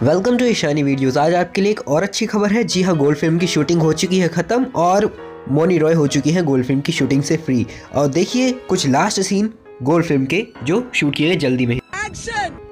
Welcome to Ishani videos. आज आपके लिए एक और अच्छी खबर है। जी हाँ, गोल्ड फिल्म की शूटिंग हो चुकी है खत्म और मौनी रॉय हो चुकी है गोल्ड फिल्म की शूटिंग से फ्री। और देखिए कुछ लास्ट सीन गोल्ड फिल्म के जो शूट किए गए जल्दी में। एक्शन!